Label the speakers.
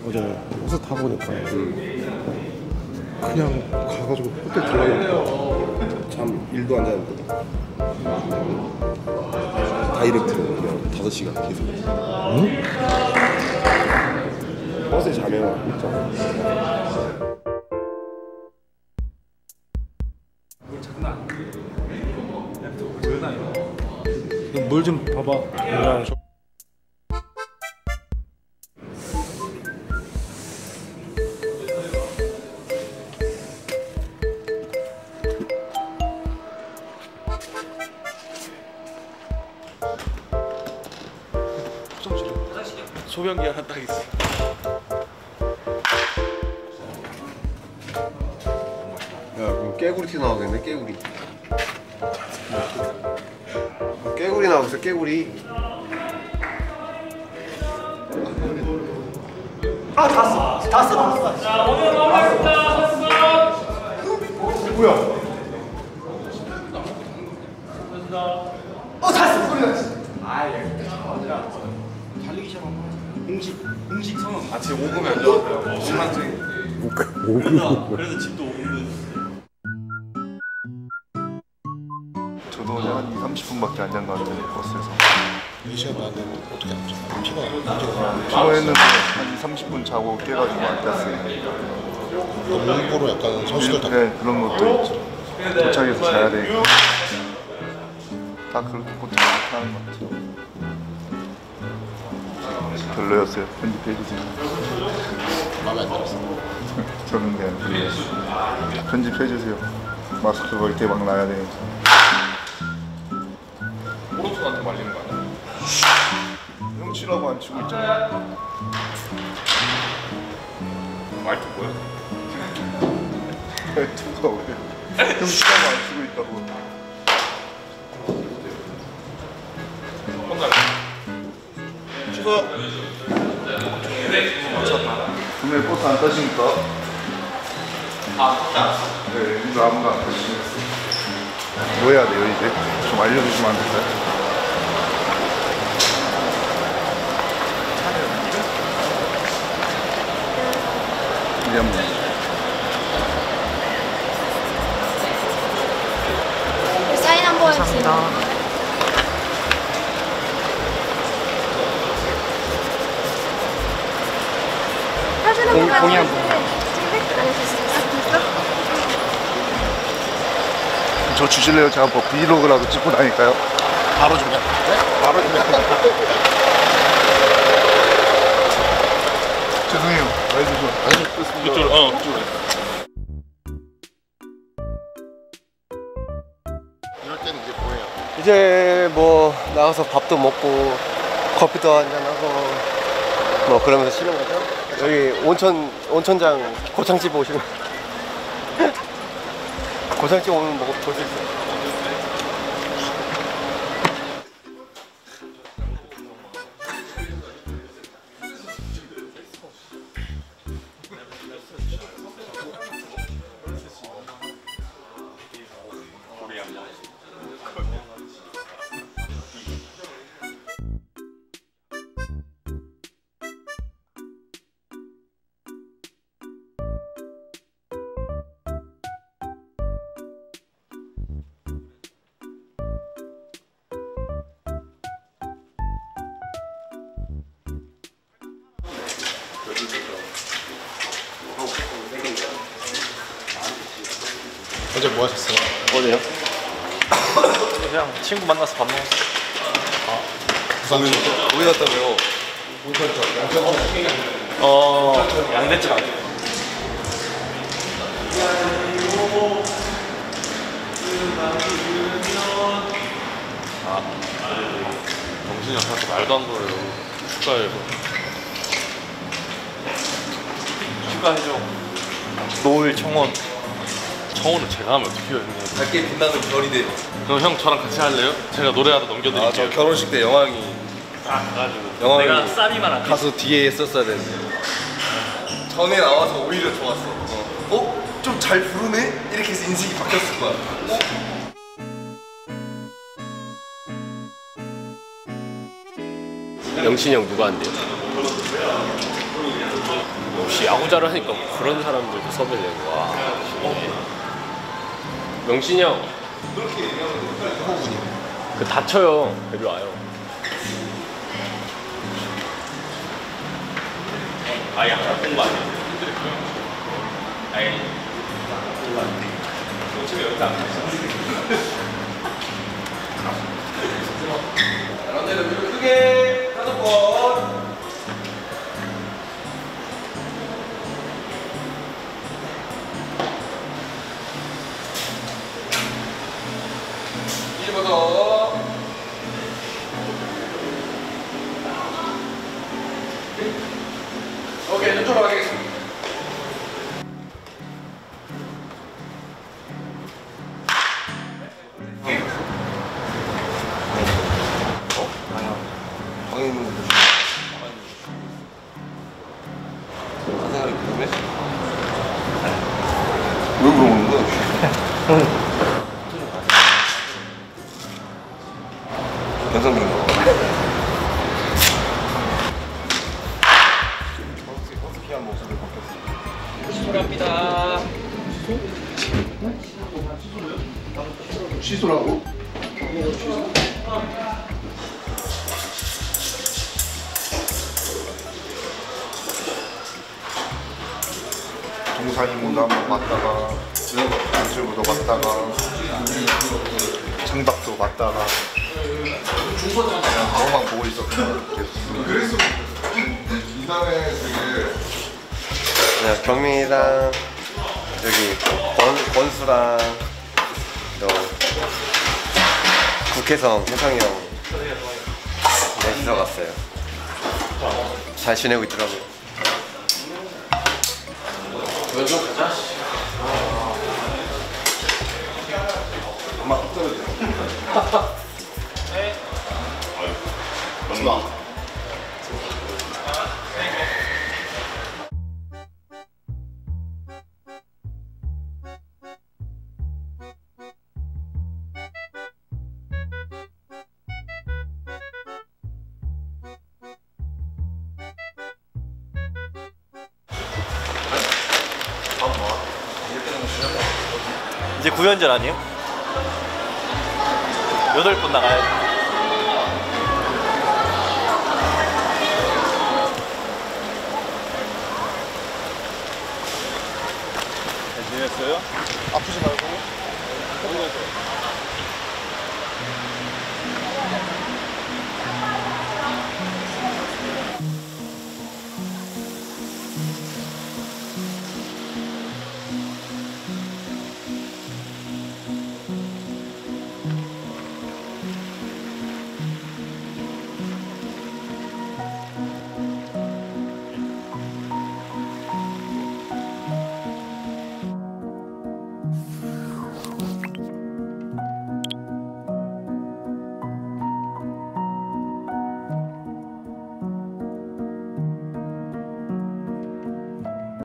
Speaker 1: 어제 버스 타고 보니까 그냥 가가지고 호텔 들어가니까 잠 1도 안 자는데 다이렉트로 그냥 5시간 계속. 응? 버스에 자면 있잖아. 물 좀 봐봐. 소변기 하나 딱 있어. 야, 그럼 깨구리 튀 나오겠네. 깨구리. 깨구리 나오겠어. 깨구리.
Speaker 2: 아, 다 써.
Speaker 3: 자, 오늘 마무리합니다.
Speaker 1: 뭐야?
Speaker 2: 다 써. 소리 나지.
Speaker 3: 달리기 시작하면 공식 선언. 아침 5분에 열려. 신랑증.
Speaker 1: 5분.
Speaker 3: 그래서 집도 5분.
Speaker 4: 저도 그냥 한 2, 30분밖에 안 잔 것 같아요, 버스에서.
Speaker 1: 2시간 반 되면 어떻게 안 자? 피곤해.
Speaker 4: 피곤했는데 한 2, 30분 자고 깨가지고 안 잤어요.
Speaker 1: 몸보로 약간 선수들 다.
Speaker 4: 네, 그런 것도 있죠. 도착해서 자야 되니까. 다 그렇게 보통 그렇게 하는 것 같아요. 별로였어요. 편집해주세요.
Speaker 1: 마음에 안 들었어.
Speaker 4: 저는 그냥 편집해주세요. 마스크가 이렇게 막 나야 되니까.
Speaker 3: 오른손한테 말리는 거 아니야?
Speaker 4: 형 치라고 안 치고 있잖아.
Speaker 3: 말투 뭐야?
Speaker 4: 투가 왜? 형 치라고 안 치고 있다고.
Speaker 3: 혼자.
Speaker 1: 취소.
Speaker 4: 오늘 버스 안 타시니까? 네, 이거 아무도 안 타시겠어. 뭐 해야 돼요 이제? 좀 알려주시면 안 될까요? 이게 한번.
Speaker 5: 사인 한번 해주세요. 공이 한 번.
Speaker 4: 저 주실래요? 제가 뭐 브이로그라도 찍고 다닐까요?
Speaker 1: 바로 준비. 네? 바로 준비.
Speaker 4: 죄송해요. 많이 주셔.
Speaker 1: 아니,
Speaker 3: 그쪽으로, 그쪽으로.
Speaker 1: 이럴 때는 이제 뭐해요?
Speaker 2: 이제 뭐 나가서 밥도 먹고 커피도 한잔 하고 뭐 그러면서 쉬는 거죠. 여기 온천장 고창집 오시면 고창집 오면 볼 수 있어요.
Speaker 1: 어제 뭐 하셨어요?
Speaker 2: 어디요?
Speaker 3: 그냥 친구 만나서 밥 먹었어.
Speaker 1: 부산
Speaker 2: 어디 갔다고요?
Speaker 3: 양대창. 정신이 없어서 말도 안 걸어요. 축가해서. 축가해줘. 노을 청원. 청원을 제가 하면 어떻게 해요, 형님?
Speaker 2: 밝게 빛나는 별이 돼.
Speaker 3: 그럼 형 저랑 같이 할래요? 제가 노래하다 넘겨드릴게요.
Speaker 2: 저 결혼식 때 영광이
Speaker 3: 딱 가가지고.
Speaker 2: 영광이
Speaker 3: 내가 쌈이만 할게.
Speaker 2: 가수 뒤에 있었어야 되는데 전에 나와서 오히려 좋았어. 좀 잘 부르네? 이렇게 해서 인식이 바뀌었을 거야. 영신이 형 누가 한대요?
Speaker 3: 역시 야구자를 하니까 그런 사람들도 섭외되는 거야. 명신이 형. 그 다쳐요. 데리 와요. 아, 약간 공부 안 해. 아예. 어차피 여기서 안 했어. 런데는 크게 5번. 더. 오케이, 저쪽으로 가겠습니다.
Speaker 2: 방에 있는 거 보시면 사생활이 궁금해?
Speaker 1: 왜 물어보는 거야?
Speaker 2: 변성기인 거.
Speaker 1: 허스키한 모습을 바뀌었어.
Speaker 3: 출발합니다.
Speaker 1: 시소라고?
Speaker 4: 동사이모도 한번 봤다가 연출부도 봤다가 창밖도 봤다가 그냥 너만 보고 있었던 계속.
Speaker 1: 그래서 이단에 되게
Speaker 2: 네, 경민이랑 여기 권수랑 또 국회성 혜성이 형 넷이서 갔어요. 잘 지내고 있더라고요.
Speaker 3: 왼쪽 가자.
Speaker 1: 엄마 뚝 떨어져.
Speaker 3: 네.
Speaker 1: 엄마.
Speaker 3: 이제 9연전 아니에요? 8분 나가야 돼.